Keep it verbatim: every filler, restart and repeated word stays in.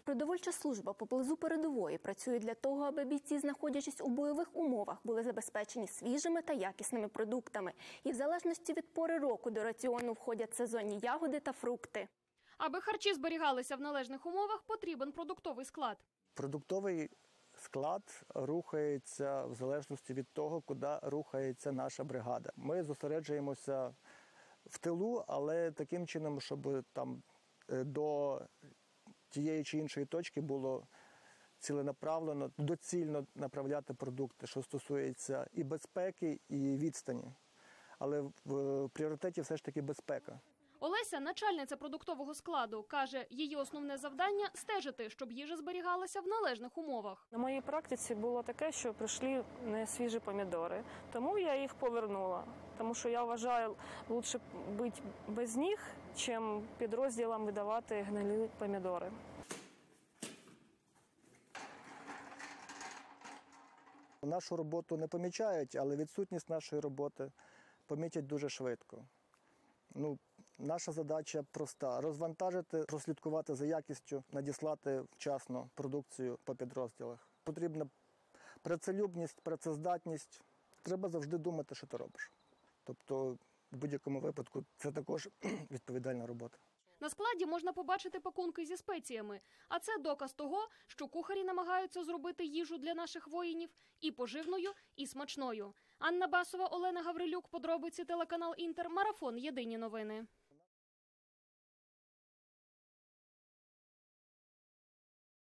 Продовольча служба поблизу передової працює для того, аби бійці, знаходячись у бойових умовах, були забезпечені свіжими та якісними продуктами. І в залежності від пори року до раціону входять сезонні ягоди та фрукти. Аби харчі зберігалися в належних умовах, потрібен продуктовий склад. Продуктовий склад рухається в залежності від того, куди рухається наша бригада. Ми зосереджуємося в тилу, але таким чином, щоб там до тієї чи іншої точки було ціленаправлено, доцільно направляти продукти, що стосується і безпеки, і відстані. Але в пріоритеті все ж таки безпека. Олеся, начальниця продуктового складу, каже, її основне завдання – стежити, щоб їжа зберігалася в належних умовах. На моїй практиці було таке, що прийшли не свіжі помідори, тому я їх повернула. Тому що я вважаю, краще бути без них, чим підрозділам видавати гнилі помідори. Нашу роботу не помічають, але відсутність нашої роботи помітять дуже швидко. Ну, наша задача проста – розвантажити, прослідкувати за якістю, надіслати вчасно продукцію по підрозділах. Потрібна працелюбність, працездатність. Треба завжди думати, що ти робиш. Тобто, в будь-якому випадку, це також відповідальна робота. На складі можна побачити пакунки зі спеціями. А це доказ того, що кухарі намагаються зробити їжу для наших воїнів і поживною, і смачною. Анна Басова, Олена Гаврилюк, подробиці, телеканал Інтер, Марафон, Єдині новини.